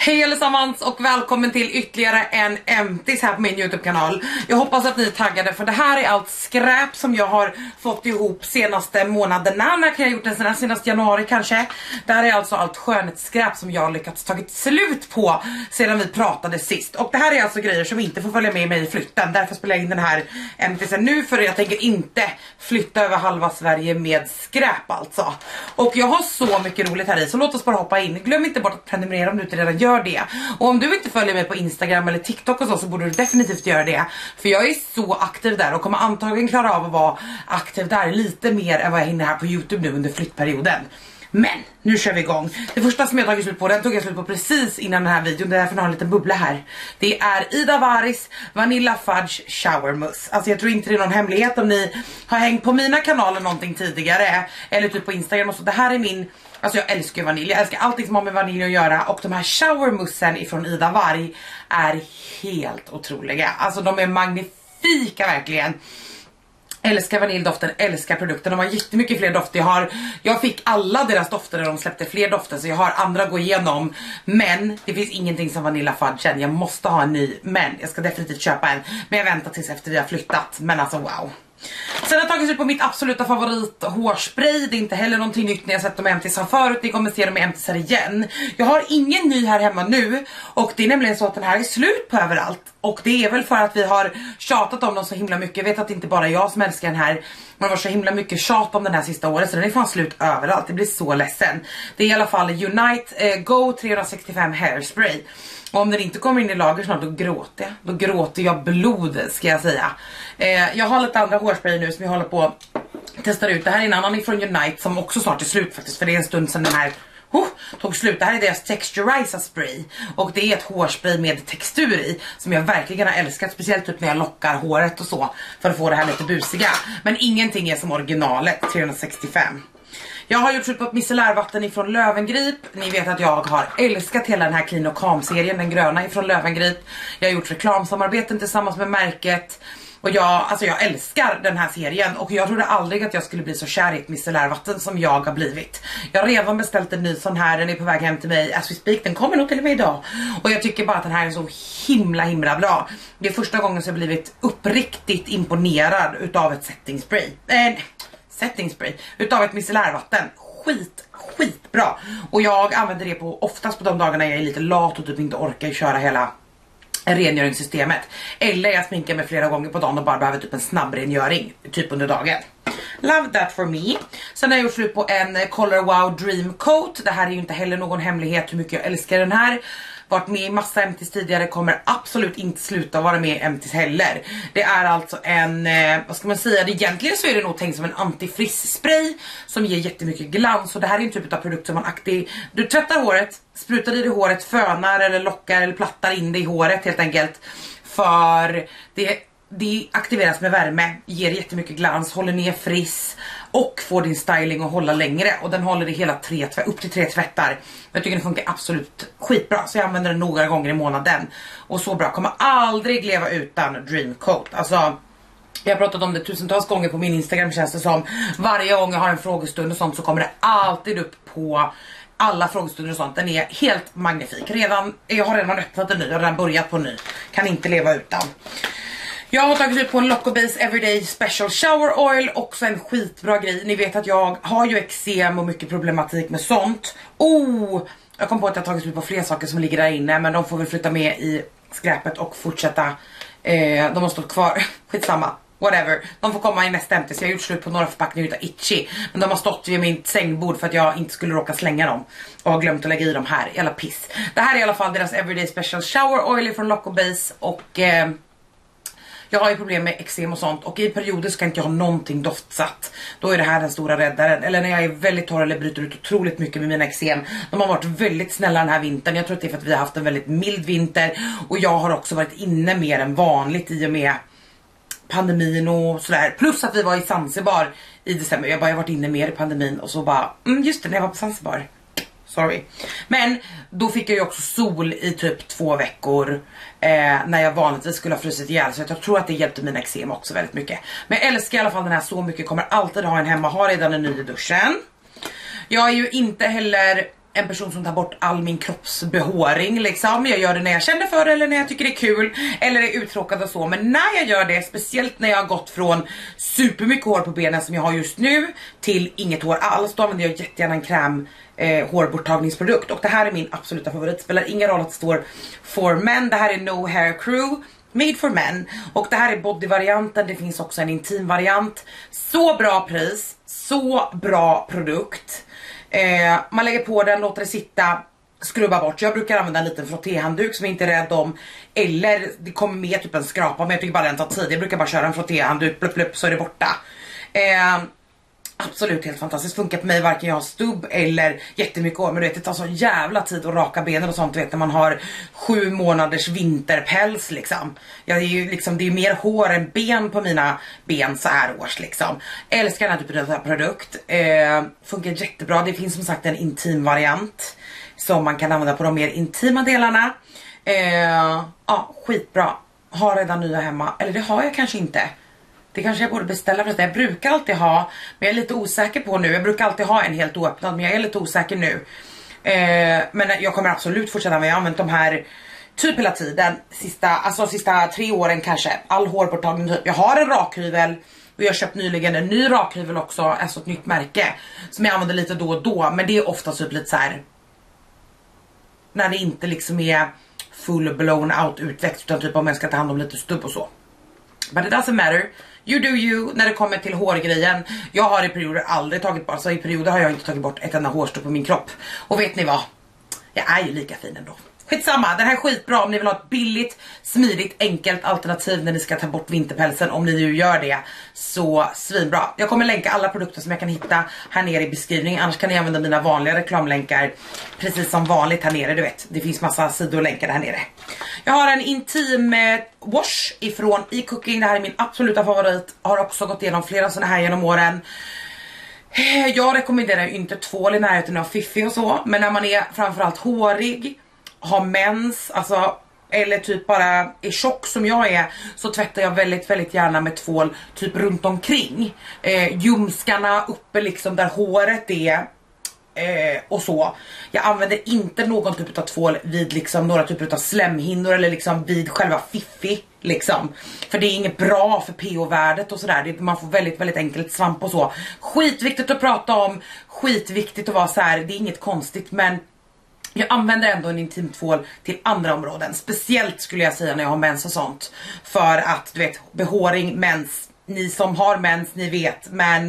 Hej allesammans och välkommen till ytterligare en MTs här på min YouTube-kanal. Jag hoppas att ni är taggade för det här är allt skräp som jag har fått ihop senaste månaderna. När kan jag gjort den senaste januari kanske? Det här är alltså allt skönhetsskräp som jag har lyckats tagit slut på sedan vi pratade sist. Och det här är alltså grejer som inte får följa med mig i flytten. Därför spelar jag in den här MTsen nu, för jag tänker inte flytta över halva Sverige med skräp alltså. Och jag har så mycket roligt här i, så låt oss bara hoppa in. Glöm inte bort att prenumerera om du inte redan gör det. Och om du inte följer mig på Instagram eller TikTok och så borde du definitivt göra det. För jag är så aktiv där och kommer antagligen klara av att vara aktiv där lite mer än vad jag hinner här på YouTube nu under flyttperioden. Men nu kör vi igång. Det första som jag tagit slut på, den tog jag slut på precis innan den här videon. Det är därför den har en liten bubbla här. Det är Ida Varis Vanilla Fudge Shower Mousse. Alltså jag tror inte det är någon hemlighet om ni har hängt på mina kanaler någonting tidigare eller typ på Instagram och så. Det här är min, alltså jag älskar vanilj. Jag älskar allting som har med vanilj att göra. Och de här showermussen ifrån Ida Varg är helt otroliga. Alltså de är magnifika verkligen. Älskar vaniljdoften, älskar produkten. De har jättemycket fler dofter. Jag fick alla deras dofter när de släppte fler dofter, så jag har andra att gå igenom. Men det finns ingenting som Vanilla Fudge än. Jag måste ha en ny, men jag ska definitivt köpa en. Men jag väntar tills efter vi har flyttat. Men alltså wow. Sen har jag tagit ut på mitt absoluta favorit hårspray. Det är inte heller någonting nytt när jag sett dem i MTs här förut. Ni kommer se dem i MTs här igen. Jag har ingen ny här hemma nu. Och det är nämligen så att den här är slut på överallt. Och det är väl för att vi har tjatat om dem så himla mycket. Jag vet att det inte bara jag som älskar den här. Men det var så himla mycket tjat om den här sista året, så den är fan slut överallt. Det blir så ledsen. Det är i alla fall Unite Go 365 Hairspray. Och om den inte kommer in i lager snart, då gråter jag. Då gråter jag blod, ska jag säga. Jag har lite andra hårspray nu som jag håller på att testa ut. Det här är en annan ifrån Unite som också snart är slut faktiskt. För det är en stund sedan den här tog slut. Det här är deras Texturizer Spray. Och det är ett hårspray med textur i som jag verkligen har älskat. Speciellt typ när jag lockar håret och så. För att få det här lite busiga. Men ingenting är som originalet 365. Jag har gjort slut på ett micellärvatten ifrån Löwengrip. Ni vet att jag har älskat hela den här Clean och Calm-serien, den gröna ifrån Löwengrip. Jag har gjort reklamsamarbeten tillsammans med märket. Och jag älskar den här serien. Och jag trodde aldrig att jag skulle bli så kär i ett micellärvatten som jag har blivit. Jag har redan beställt en ny sån här. Den är på väg hem till mig as we speak. Den kommer nog till mig idag. Och jag tycker bara att den här är så himla bra. Det är första gången som jag blivit uppriktigt imponerad utav ett setting spray utav ett micellärvatten. Skitbra. Och jag använder det oftast på de dagarna jag är lite lat och typ inte orkar köra hela rengöringssystemet. Eller jag sminkar mig flera gånger på dagen och bara behöver typ en snabb rengöring typ under dagen. Love that for me. Sen har jag gjort slut på en Color Wow Dream Coat. Det här är ju inte heller någon hemlighet hur mycket jag älskar den här. Varit med i massa MTs tidigare, kommer absolut inte sluta vara med i MTs heller. Det är alltså en, vad ska man säga, egentligen så är det nog tänkt som en antifriss-spray som ger jättemycket glans. Och det här är en typ av produkt som man du tvättar håret, sprutar i det håret, fönar eller lockar eller plattar in det i håret helt enkelt. För det aktiveras med värme, ger jättemycket glans, håller ner friss och får din styling att hålla längre. Och den håller i upp till 3 tvättar. Jag tycker den funkar absolut skitbra, så jag använder den några gånger i månaden. Och så bra, kommer aldrig leva utan Dream Coat. Alltså, jag har pratat om det tusentals gånger på min Instagram, känns det som. Varje gång jag har en frågestund och sånt så kommer det alltid upp på alla frågestunder och sånt. Den är helt magnifik. Jag har redan öppnat den ny, jag har redan börjat på ny. Kan inte leva utan. Jag har tagit ut på en Loco Base Everyday Special Shower Oil. Också en skitbra grej. Ni vet att jag har ju eksem och mycket problematik med sånt. Jag kom på att jag har tagit ut på fler saker som ligger där inne. Men de får väl flytta med i skräpet och fortsätta. De har stått kvar. Skitsamma. Whatever. De får komma i nästa MT. Så jag har gjort slut på några förpackningar utav Itchy. Men de har stått vid min sängbord för att jag inte skulle råka slänga dem. Och har glömt att lägga i dem här. Jävla piss. Det här är i alla fall deras Everyday Special Shower Oil från Loco Base. Och jag har ju problem med eksem och sånt. Och i perioder ska inte jag ha någonting doftsatt. Då är det här den stora räddaren. Eller när jag är väldigt torr eller bryter ut otroligt mycket med mina eksem. De har varit väldigt snälla den här vintern. Jag tror att det är för att vi har haft en väldigt mild vinter. Och jag har också varit inne mer än vanligt i och med pandemin och sådär. Plus att vi var i Zanzibar i december. Jag har varit inne mer i pandemin. Och så bara, just det, när jag var på Zanzibar. Sorry. Men då fick jag ju också sol i typ 2 veckor. När jag vanligtvis skulle ha frusit ihjäl. Så jag tror att det hjälpte mina eksem också väldigt mycket. Men jag älskar i alla fall den här så mycket. Kommer alltid ha en hemma. Har redan en ny i duschen. Jag är ju inte heller en person som tar bort all min kroppsbehåring liksom. Jag gör det när jag känner för det eller när jag tycker det är kul eller är uttråkad och så. Men när jag gör det, speciellt när jag har gått från supermycket hår på benen som jag har just nu till inget hår alls, då använder jag jättegärna en kräm hårborttagningsprodukt. Och det här är min absoluta favorit. Spelar ingen roll att det står for men. Det här är No Hair Crew Made for Men. Och det här är bodyvarianten. Det finns också en intim variant. Så bra pris. Så bra produkt. Man lägger på den, låter det sitta, skrubba bort. Jag brukar använda en liten frottéhandduk som jag inte är rädd om. Eller det kommer med typ en skrapa, men jag tycker bara den tar tid. Jag brukar bara köra en frottéhandduk, plupp, plupp, så är det borta. Absolut helt fantastiskt. Funkar på mig varken jag har stubb eller jättemycket hår. Men du vet, det tar så jävla tid att raka benen och sånt. Du vet, när man har 7 månaders vinterpäls liksom. Jag är ju liksom, det är mer hår än ben på mina ben så här års liksom. Älskar den här typen av produkt. Funkar jättebra. Det finns som sagt en intim variant som man kan använda på de mer intima delarna. Ja, skitbra. Har redan nya hemma. Eller det har jag kanske inte. Det kanske jag borde beställa för att jag brukar alltid ha, men jag är lite osäker på nu. Jag brukar alltid ha en helt oöppnad, men jag är lite osäker nu. Men jag kommer absolut fortsätta med. Jag har använt de här typ hela tiden. Sista 3 åren kanske. All hårborttagning typ. Jag har en rakhyvel och jag har köpt nyligen en ny rakhyvel också. Alltså ett nytt märke som jag använder lite då och då. Men det är ofta typ lite så här när det inte liksom är full blown out utväxt, utan typ om jag ska ta hand om lite stubb och så. But it doesn't matter. You do you när det kommer till hårgrejen. Jag har i perioder aldrig tagit bort, alltså i perioder har jag inte tagit bort ett enda hårstrå på min kropp. Och vet ni vad? Jag är ju lika fin ändå. Skitsamma, den här är skitbra om ni vill ha ett billigt, smidigt, enkelt alternativ när ni ska ta bort vinterpälsen. Om ni nu gör det, så svinbra. Jag kommer länka alla produkter som jag kan hitta här nere i beskrivningen. Annars kan ni använda mina vanliga reklamlänkar precis som vanligt här nere, du vet. Det finns massa sidolänkar här nere. Jag har en intim wash ifrån iCooking. Det här är min absoluta favorit. Har också gått igenom flera sådana här genom åren. Jag rekommenderar ju inte tvål i närheten av fiffi och så. Men när man är framförallt hårig, har mens, alltså, eller typ bara är tjock som jag är, så tvättar jag väldigt, väldigt gärna med tvål typ runt omkring. Ljumskarna uppe liksom där håret är. Och så. Jag använder inte någon typ av tvål vid liksom några typer av slemhinnor eller liksom vid själva fiffi liksom. För det är inget bra för pH-värdet och sådär. Man får väldigt, väldigt enkelt svamp och så. Skitviktigt att prata om. Skitviktigt att vara så här. Det är inget konstigt, men jag använder ändå en intim tvål till andra områden. Speciellt skulle jag säga när jag har mens och sånt. För att du vet, behåring, mens. Ni som har mens, ni vet. Men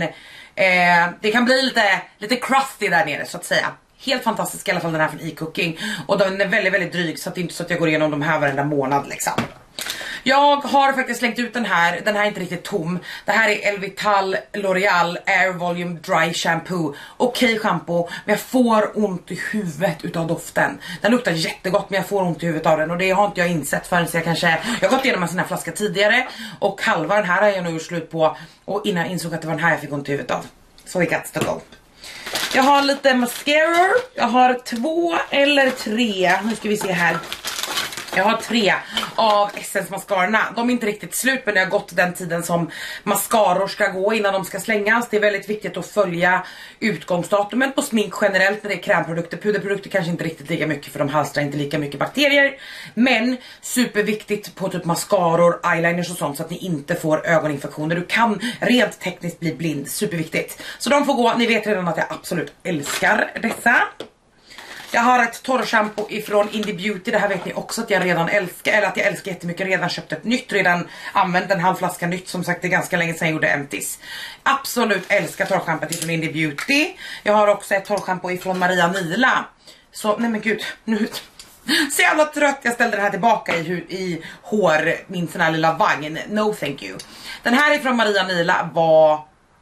det kan bli lite crusty där nere så att säga. Helt fantastisk i alla fall den här från iCooking. Och den är väldigt, väldigt dryg, så att det är inte så att jag går igenom de här varenda månad liksom. Jag har faktiskt slängt ut den här. Den här är inte riktigt tom. Det här är Elvital L'Oreal Air Volume Dry Shampoo. Okej shampoo, men jag får ont i huvudet utav doften. Den luktar jättegott, men jag får ont i huvudet av den. Och det har inte jag insett förrän jag har gått igenom en sån här flaska tidigare. Och halva den här har jag nog gjort slut på. Och innan jag insåg att det var den här jag fick ont i huvudet av. Så we got to go. Jag har lite mascara. Jag har 2 eller 3. Nu ska vi se här. Jag har 3 av Essence mascarorna. De är inte riktigt slut, men det har gått den tiden som mascaror ska gå innan de ska slängas. Det är väldigt viktigt att följa utgångsdatumet på smink generellt när det är krämprodukter. Puderprodukter kanske inte riktigt lika mycket, för de halstrar inte lika mycket bakterier. Men superviktigt på typ mascaror, eyeliners och sånt, så att ni inte får ögoninfektioner. Du kan rent tekniskt bli blind, superviktigt. Så de får gå, ni vet redan att jag absolut älskar dessa. Jag har ett torrshampoo ifrån Indie Beauty. Det här vet ni också att jag redan älskar. Eller att jag älskar jättemycket. Redan köpt ett nytt. Redan använt en halv flaska nytt. Som sagt, det är ganska länge sedan jag gjorde empties. Absolut älskar torrshampoo ifrån Indie Beauty. Jag har också ett torrshampoo ifrån Maria Nila. Så, nej men gud. Nu så jävla trött. Jag ställde den här tillbaka i hår. Min sån här lilla vagn. No thank you. Den här ifrån Maria Nila var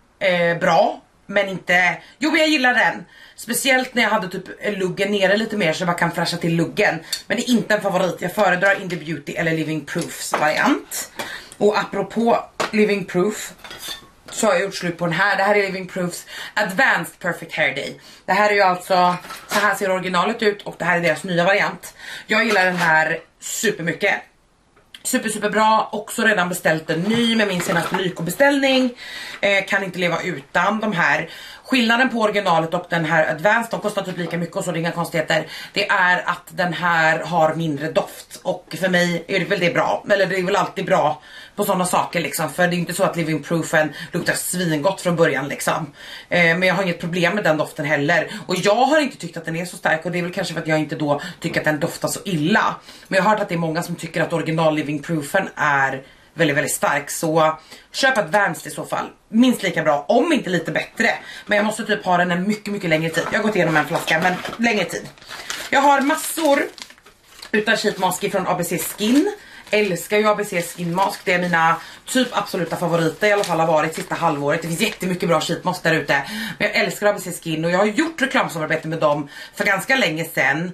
bra. Men inte, jo jag gillar den. Speciellt när jag hade typ luggen nere lite mer, så jag bara kan fräscha till luggen. Men det är inte en favorit, jag föredrar Indie Beauty eller Living Proofs variant. Och apropå Living Proof, så har jag gjort slut på den här. Det här är Living Proofs Advanced Perfect Hair Day. Det här är ju alltså, så här ser originalet ut, och det här är deras nya variant. Jag gillar den här supermycket. Super bra, också redan beställt en ny med min senaste Lyko-beställning. Kan inte leva utan de här. Skillnaden på originalet och den här Advanced, de kostar typ lika mycket och så, det är inga konstigheter. Det är att den här har mindre doft och för mig är det väl det bra, eller det är väl alltid bra på sådana saker liksom, för det är inte så att Living Proofen luktar svingott från början liksom. Men jag har inget problem med den doften heller, och jag har inte tyckt att den är så stark, och det är väl kanske för att jag inte då tycker att den doftar så illa. Men jag har hört att det är många som tycker att original Living Proofen är väldigt, väldigt stark, så köp Advanced i så fall. Minst lika bra, om inte lite bättre. Men jag måste typ ha den en mycket, mycket längre tid. Jag har gått igenom en flaska, men längre tid. Jag har massor utan sheetmask från ABC Skin. Älskar ju ABC Skin Mask. Det är mina typ absoluta favoriter, i alla fall har varit sista halvåret. Det finns jättemycket bra sheetmask där ute. Men jag älskar ABC Skin och jag har gjort reklamsamarbete med dem för ganska länge sedan.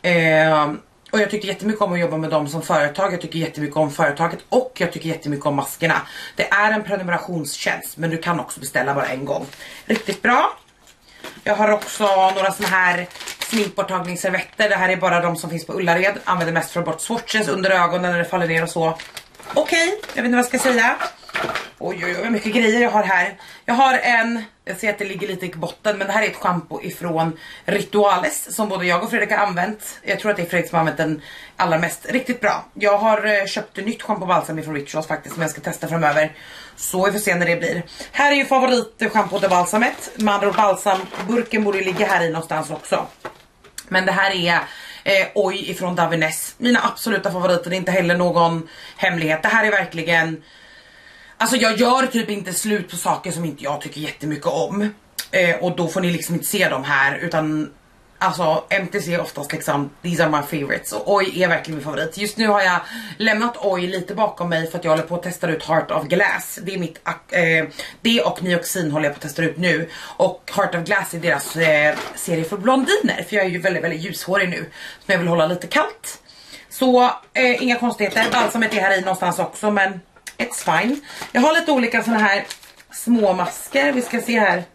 Och jag tycker jättemycket om att jobba med dem som företag. Jag tycker jättemycket om företaget och jag tycker jättemycket om maskerna. Det är en prenumerationstjänst, men du kan också beställa bara en gång. Riktigt bra. Jag har också några såna här sminkborttagningsservetter. Det här är bara de som finns på Ullared. Använder mest för att bort swatches under ögonen när det faller ner och så. Okej, jag vet inte vad jag ska säga. Oj, oj, oj, vad mycket grejer jag har här. Jag har jag ser att det ligger lite i botten, men det här är ett shampoo ifrån Rituales som både jag och Fredrik har använt. Jag tror att det är Fredrik som har använt den allra mest. Riktigt bra. Jag har köpt ett nytt shampoo balsam ifrån Rituals faktiskt, som jag ska testa framöver. Så vi får se när det blir. Här är ju favorit shampoo och balsamet. Med andra balsamburken borde ligga här i någonstans också. Men det här är Oj ifrån Davines. Mina absoluta favoriter, det är inte heller någon hemlighet. Det här är verkligen... Alltså jag gör typ inte slut på saker som inte jag tycker jättemycket om. Och då får ni liksom inte se dem här. Utan alltså MTC är oftast liksom, these are my favorites. Och Oj är verkligen min favorit. Just nu har jag lämnat Oj lite bakom mig för att jag håller på att testa ut Heart of Glass. Det är mitt, det och Nioxin håller jag på att testa ut nu. Och Heart of Glass är deras serie för blondiner. För jag är ju väldigt, väldigt ljushårig nu. Så jag vill hålla lite kallt. Så inga konstigheter. Balsamet är här i någonstans också, men... it's fine. Jag har lite olika såna här små masker. Vi ska se här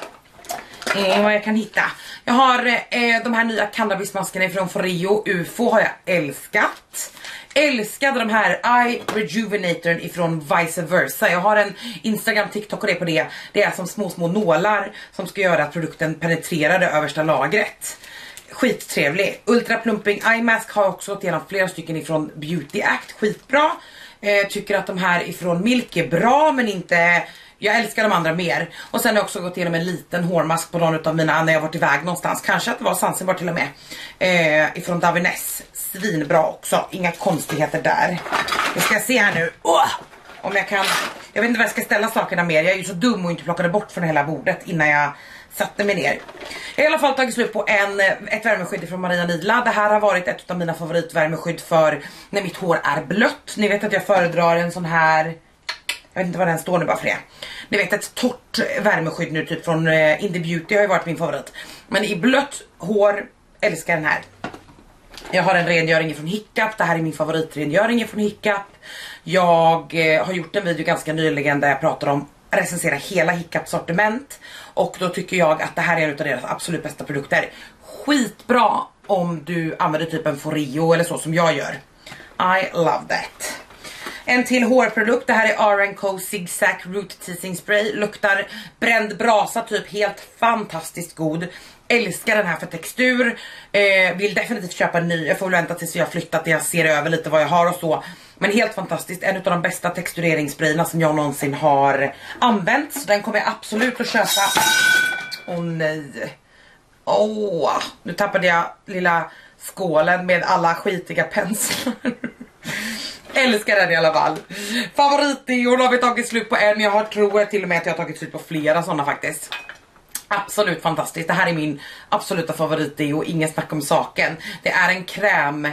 vad jag kan hitta. Jag har de här nya cannabismaskerna från Foreo UFO har jag älskat. Älskade de här Eye Rejuvenatorn ifrån Vice Versa. Jag har en Instagram, TikTok och det på det. Det är som små nålar som ska göra att produkten penetrerar det översta lagret. Skittrevlig. Ultra Plumping Eye Mask har jag också gått igenom flera stycken ifrån Beauty Act. Skitbra. Tycker att de här ifrån Milk är bra, men inte... Jag älskar de andra mer. Och sen har jag också gått igenom en liten hårmask på någon av mina när jag varit iväg någonstans. Kanske att det var Zanzibar till och med. Ifrån Davines. Svinbra också. Inga konstigheter där. Vi ska se här nu. Om jag kan... Jag vet inte vad jag ska ställa sakerna mer. Jag är ju så dum och inte plockade bort från hela bordet innan jag satte mig ner. Jag har i alla fall tagit slut på ett värmeskydd från Maria Nidla. Det här har varit ett av mina favoritvärmeskydd för när mitt hår är blött. Ni vet att jag föredrar en sån här... Jag vet inte vad den står nu bara för det. Ni vet, ett torrt värmeskydd nu typ från Indie Beauty har ju varit min favorit. Men i blött hår älskar den här. Jag har en rengöring från Hiccup. Det här är min favoritrengöring från Hiccup. Jag har gjort en video ganska nyligen där jag pratar om recensera hela Hiccup sortiment. Och då tycker jag att det här är en av deras absolut bästa produkter. Skitbra om du använder typ en Foreo eller så som jag gör. I love that. En till hårprodukt, det här är R&Co Zigzag Root Teasing Spray. Luktar bränd brasa typ, helt fantastiskt god. Älskar den här för textur. Vill definitivt köpa en ny. Jag får väl vänta tills jag har flyttat, jag ser över lite vad jag har och så. Men helt fantastiskt, en av de bästa textureringssprayerna som jag någonsin har använt. Så den kommer jag absolut att köpa. Åh nej. Nu tappade jag lilla skålen med alla skitiga penslar. Älskar den i alla fall. Favoritdeor har vi tagit slut på en. Jag tror till och med att jag har tagit slut på flera sådana faktiskt. Absolut fantastiskt. Det här är min absoluta favoritdeo. Ingen snack om saken. Det är en kräm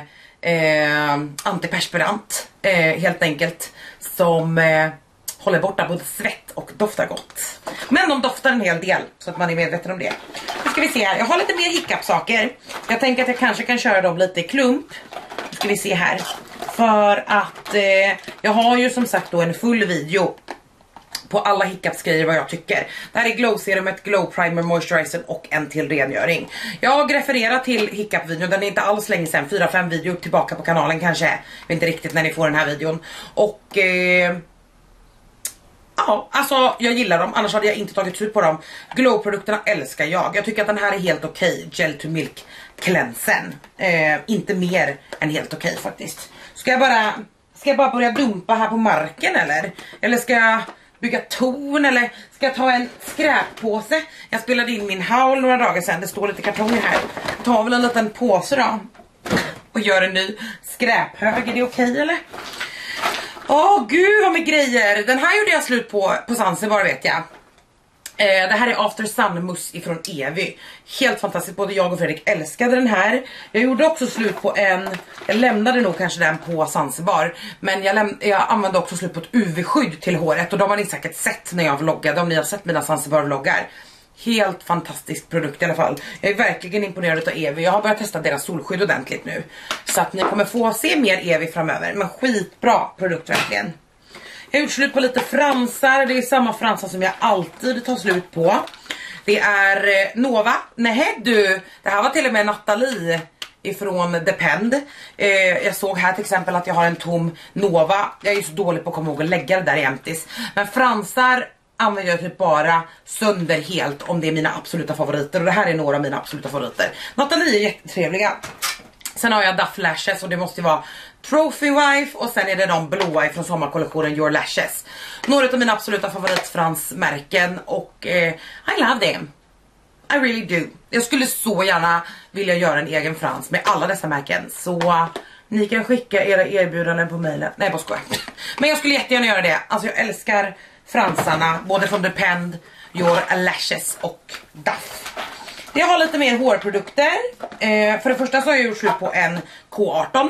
antiperspirant helt enkelt. Som håller borta både svett och doftar gott. Men de doftar en hel del, så att man är medveten om det. Nu ska vi se här. Jag har lite mer Hiccup-saker. Jag tänker att jag kanske kan köra dem lite i klump. Nu ska vi se här. För att jag har ju som sagt då en full video på alla Hiccups grejer vad jag tycker. Det här är Glow Serumet, Glow Primer, Moisturizer och en till rengöring. Jag har refererat till Hiccup-videon, den är inte alls länge sedan, 4-5 videor tillbaka på kanalen kanske. Jag vet inte riktigt när ni får den här videon. Och Ja, alltså jag gillar dem, annars hade jag inte tagit ut på dem. Glow-produkterna älskar jag. Jag tycker att den här är helt okej. Gel to milk cleansen. Inte mer än helt okej faktiskt. Ska jag bara börja dumpa här på marken eller? Eller ska jag bygga torn eller ska jag ta en skräppåse? Jag spelade in min haul några dagar sedan. Det står lite kartonger här. Jag tar väl en liten påse då. Och gör en ny skräphög. Är det okej eller? Åh gud vad med grejer. Den här gjorde jag slut på Zanzibar vet jag. Det här är After Sun mousse ifrån Evi. Helt fantastiskt, både jag och Fredrik älskade den här. Jag gjorde också slut på jag lämnade nog kanske den på Zanzibar. Men jag använde också slut på ett UV-skydd till håret. Och de har ni säkert sett när jag vloggade, om ni har sett mina Zanzibar-vloggar. Helt fantastisk produkt i alla fall. Jag är verkligen imponerad av Evi. Jag har börjat testa deras solskydd ordentligt nu. Så att ni kommer få se mer Evi framöver. Men skitbra produkt verkligen. Jag har gjort slut på lite fransar. Det är samma fransar som jag alltid tar slut på. Det är Nova. Nej du, det här var till och med Nathalie ifrån Depend. Jag såg här till exempel att jag har en tom Nova. Jag är ju så dålig på att komma ihåg att lägga det där i empties. Men fransar använder jag typ bara sönder helt om det är mina absoluta favoriter. Och det här är några av mina absoluta favoriter. Nathalie är jättetrevliga. Sen har jag Duff Lashes och det måste ju vara Trophy Wife. Och sen är det de blåa från sommarkollektionen Your Lashes. Några av mina absoluta favoritfransmärken. Och I love them. I really do. Jag skulle så gärna vilja göra en egen frans med alla dessa märken. Så ni kan skicka era erbjudanden på mejlen. Nej, bara skojar. Men jag skulle jättegärna göra det. Alltså jag älskar fransarna. Både från Depend, Your Lashes och Duff. Jag har lite mer hårprodukter. För det första så har jag gjort slut på en K18.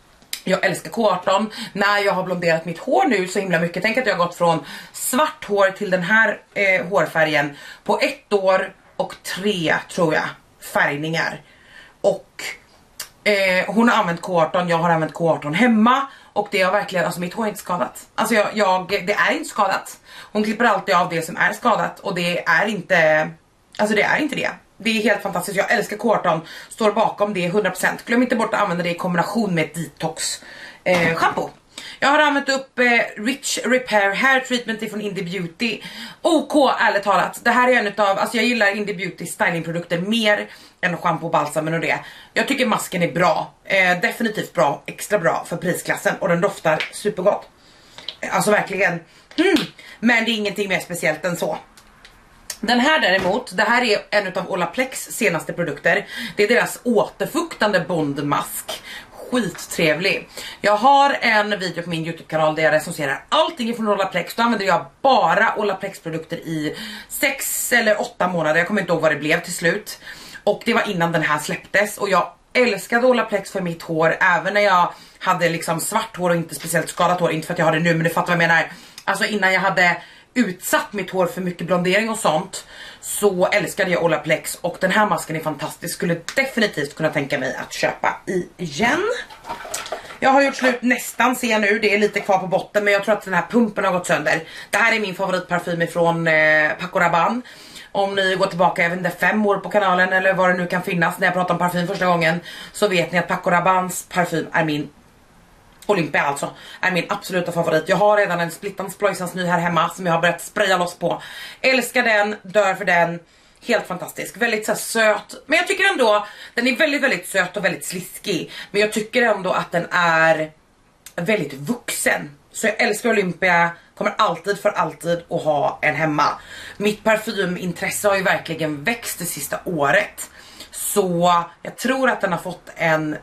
Jag älskar K18. När jag har blonderat mitt hår nu så himla mycket. Tänk att jag har gått från svart hår till den här hårfärgen på 1 år och 3 tror jag färgningar. Och hon har använt K18, jag har använt K18 hemma. Och det har verkligen, alltså mitt hår är inte skadat. Alltså det är inte skadat. Hon klipper alltid av det som är skadat. Och det är inte, alltså det är inte det. Det är helt fantastiskt, jag älskar K18. Står bakom det 100%. Glöm inte bort att använda det i kombination med detox shampoo. Jag har använt upp Rich Repair Hair Treatment från Indie Beauty. OK, ärligt talat. Det här är en utav, alltså jag gillar Indie Beauty stylingprodukter mer än shampoo, balsamen och det. Jag tycker masken är bra. Definitivt bra, extra bra för prisklassen. Och den doftar supergott. Alltså verkligen. Men det är ingenting mer speciellt än så. Den här däremot, det här är en utav Olaplex senaste produkter. Det är deras återfuktande bondmask. Skittrevlig. Jag har en video på min YouTube-kanal där jag recenserar allting från Olaplex. Då använder jag bara Olaplex produkter i 6 eller 8 månader. Jag kommer inte ihåg vad det blev till slut. Och det var innan den här släpptes. Och jag älskade Olaplex för mitt hår. Även när jag hade liksom svart hår och inte speciellt skadat hår. Inte för att jag har det nu, men du fattar vad jag menar. Alltså innan jag hade utsatt mitt hår för mycket blondering och sånt, så älskade jag Olaplex. Och den här masken är fantastisk. Skulle definitivt kunna tänka mig att köpa igen. Jag har gjort slut nästan, ser jag nu. Det är lite kvar på botten, men jag tror att den här pumpen har gått sönder. Det här är min favoritparfym ifrån Paco Rabanne. Om ni går tillbaka, jag vet inte, 5 år på kanalen eller vad det nu kan finnas när jag pratar om parfym första gången, så vet ni att Paco Rabannes parfym är min Olympia, alltså är min absoluta favorit. Jag har redan en splittans plojsans ny här hemma som jag har börjat spraya loss på. Älskar den, dör för den. Helt fantastisk, väldigt så här söt. Men jag tycker ändå, den är väldigt väldigt söt och väldigt sliskig. Men jag tycker ändå att den är väldigt vuxen. Så jag älskar Olympia, kommer alltid för alltid att ha en hemma. Mitt parfymintresse har ju verkligen växt det sista året. Så jag tror att den har fått en...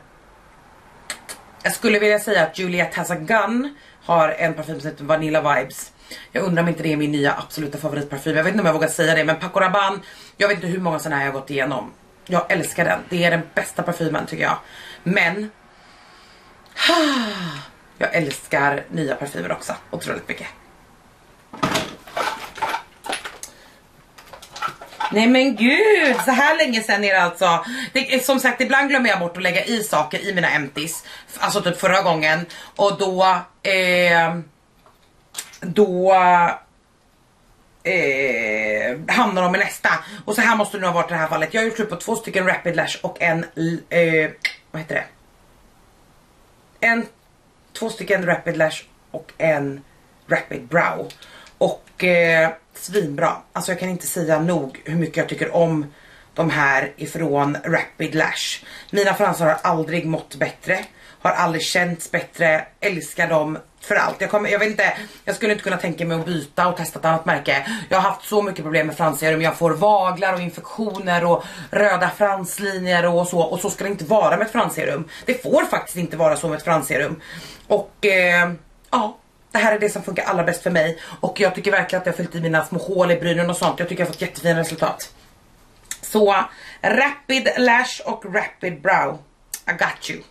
Jag skulle vilja säga att Juliette Has a Gun har en parfym som heter Vanilla Vibes. Jag undrar om inte det är min nya absoluta favoritparfym. Jag vet inte om jag vågar säga det, men Paco Rabanne, jag vet inte hur många sådana här jag har gått igenom. Jag älskar den, det är den bästa parfymen tycker jag. Men jag älskar nya parfymer också, otroligt mycket. Nej men gud, så här länge sedan är det alltså. Som sagt, ibland glömmer jag bort att lägga i saker i mina empties. Alltså typ förra gången. Och då hamnar de i nästa. Och så här måste det nog ha varit i det här fallet. Jag har gjort slut på 2 stycken Rapid Lash och en vad heter det? 2 stycken Rapid Lash och en Rapid Brow. Och Och svinbra. Alltså jag kan inte säga nog hur mycket jag tycker om de här ifrån Rapid Lash. Mina fransar har aldrig mått bättre. Har aldrig känts bättre. Älskar dem för allt. Jag vet inte, jag skulle inte kunna tänka mig att byta och testa ett annat märke. Jag har haft så mycket problem med fransserum. Jag får vaglar och infektioner och röda franslinjer och så. Och så ska det inte vara med ett fransserum. Det får faktiskt inte vara så med ett fransserum. Och ja, det här är det som funkar allra bäst för mig. Och jag tycker verkligen att jag har fyllt i mina små hål i brynen och sånt. Jag tycker jag har fått jättefina resultat. Så Rapid Lash och Rapid Brow, I got you.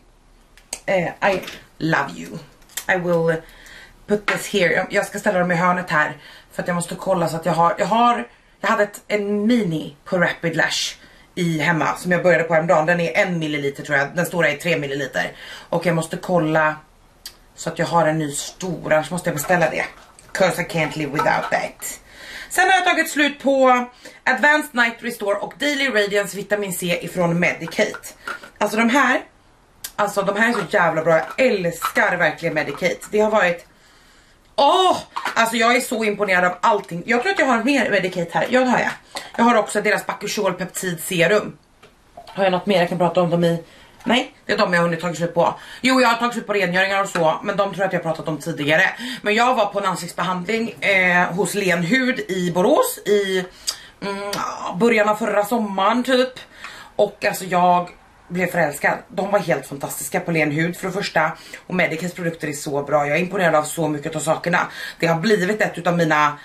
I love you. I will put this here. Jag ska ställa dem i hörnet här för att jag måste kolla så att jag hade en mini på Rapid Lash i hemma som jag började på häromdagen. Den är 1 milliliter tror jag. Den stora är 3 milliliter. Och jag måste kolla så att jag har en ny stor. Annars måste jag beställa det. 'Cause I can't live without that. Sen har jag tagit slut på Advanced Night Restore och Daily Radiance Vitamin C ifrån Medicate. Alltså de här är så jävla bra. Jag älskar verkligen Medicate. Det har varit... alltså jag är så imponerad av allting. Jag tror att jag har mer Medicate här. Ja, det har jag. Jag har också deras Bacchusol Peptid Serum. Har jag något mer jag kan prata om dem i? Nej, det är de jag har hunnit tagit slut på. Jo, jag har tagit slut på rengöringar och så, men de tror jag att jag har pratat om tidigare. Men jag var på en ansiktsbehandling hos Len Hud i Borås i början av förra sommaren typ. Och alltså jag blev förälskad. De var helt fantastiska på Len Hud för det första. Och Medicates produkter är så bra. Jag är imponerad av så mycket av sakerna. Det har blivit ett av mina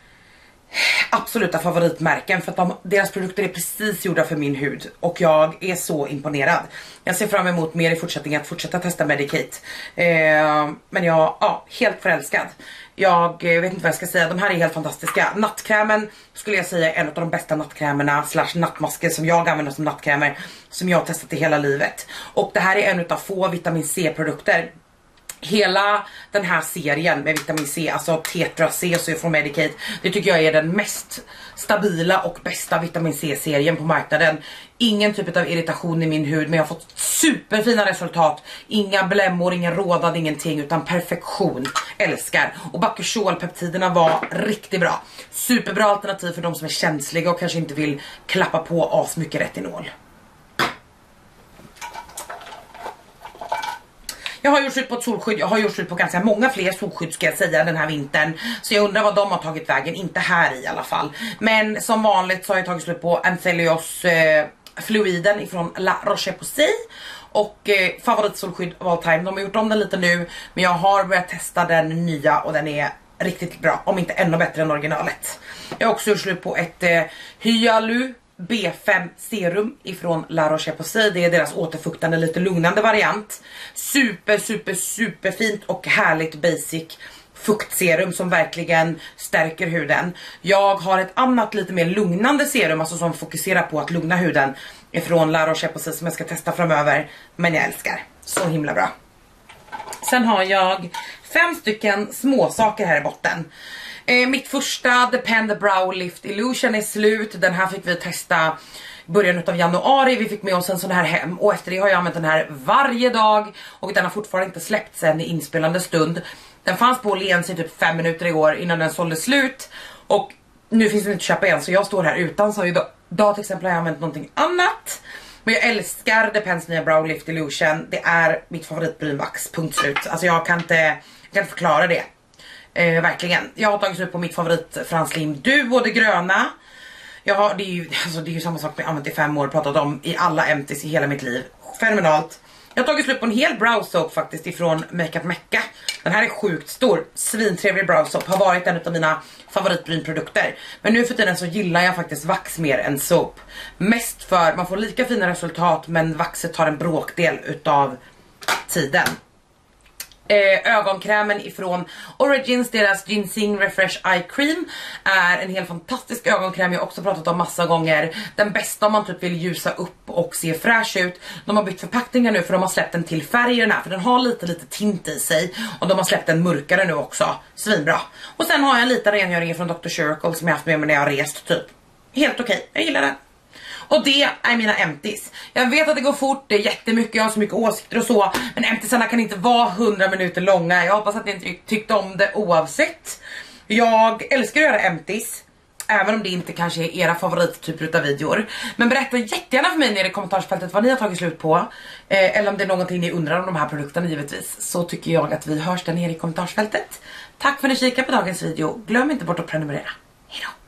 absoluta favoritmärken för att deras produkter är precis gjorda för min hud. Och jag är så imponerad. Jag ser fram emot mer i fortsättningen att fortsätta testa Medicate. Men jag helt förälskad. Jag vet inte vad jag ska säga. De här är helt fantastiska. Nattkrämen skulle jag säga är en av de bästa nattkrämerna / nattmasker som jag använder som nattkrämer som jag har testat i hela livet. Och det här är en av få vitamin C-produkter. Hela den här serien med vitamin C, alltså Tetra C så från Medicate, det tycker jag är den mest stabila och bästa vitamin C-serien på marknaden. Ingen typ av irritation i min hud, men jag har fått superfina resultat. Inga blämmor, ingen rådad, ingenting, utan perfektion. Älskar. Och Bacchusol-peptiderna var riktigt bra. Superbra alternativ för de som är känsliga och kanske inte vill klappa på as mycket retinol. Jag har gjort slut på ett solskydd, jag har gjort slut på ganska många fler solskydd ska jag säga den här vintern. Så jag undrar vad de har tagit vägen, inte här i alla fall. Men som vanligt så har jag tagit slut på Anthelios fluiden ifrån La Roche-Posay. Och favoritsolskydd of all time, de har gjort om den lite nu. Men jag har börjat testa den nya och den är riktigt bra, om inte ännu bättre än originalet. Jag har också gjort slut på ett Hyalu B5 serum ifrån La Roche-Posay. Det är deras återfuktande, lite lugnande variant. Super fint och härligt basic fuktserum som verkligen stärker huden. Jag har ett annat lite mer lugnande serum, alltså som fokuserar på att lugna huden, ifrån La Roche-Posay som jag ska testa framöver. Men jag älskar. Så himla bra. Sen har jag 5 stycken små saker här i botten. Mitt första Depend Brow Lift Illusion är slut. Den här fick vi testa början av januari. Vi fick med oss en sån här hem. Och efter det har jag använt den här varje dag. Och den har fortfarande inte släppts än i inspelande stund. Den fanns på Åhléns i typ 5 minuter igår innan den sålde slut. Och nu finns den inte att köpa igen, så jag står här utan. Så idag till exempel har jag använt någonting annat. Men jag älskar Depends nya Brow Lift Illusion. Det är mitt favoritbrynvax, punkt slut. Alltså jag kan inte förklara det. Verkligen. Jag har tagit upp på mitt favorit Franslim Duo, det gröna. Det är ju samma sak som jag använt i 5 år, pratat om i alla empties i hela mitt liv. Fenomenalt. Jag har tagit slut på en hel brow soap faktiskt ifrån Makeup Mecca. Den här är sjukt stor, svintrevlig brow soap. Har varit en av mina favoritbrynprodukter. Men nu för tiden så gillar jag faktiskt vax mer än soap. Mest för man får lika fina resultat, men vaxet tar en bråkdel utav tiden. Ögonkrämen ifrån Origins, deras Ginseng Refresh Eye Cream, är en helt fantastisk ögonkräm. Jag har också pratat om massa gånger. Den bästa om man typ vill ljusa upp och se fräsch ut. De har bytt förpackningar nu för de har släppt den till färgerna, för den har lite tint i sig. Och de har släppt den mörkare nu också. Svinbra. Och sen har jag en liten rengöring från Dr. Circle som jag haft med mig när jag har rest typ. Helt okej, jag gillar den. Och det är mina empties. Jag vet att det går fort, det är jättemycket, jag har så mycket åsikter och så. Men emptiesarna kan inte vara 100 minuter långa. Jag hoppas att ni inte tyckte om det oavsett. Jag älskar att göra empties, även om det inte kanske är era favorittyper av videor. Men berätta jättegärna för mig nere i kommentarsfältet vad ni har tagit slut på. Eller om det är någonting ni undrar om de här produkterna givetvis. Så tycker jag att vi hörs där nere i kommentarsfältet. Tack för att ni kikade på dagens video. Glöm inte bort att prenumerera. Hejdå!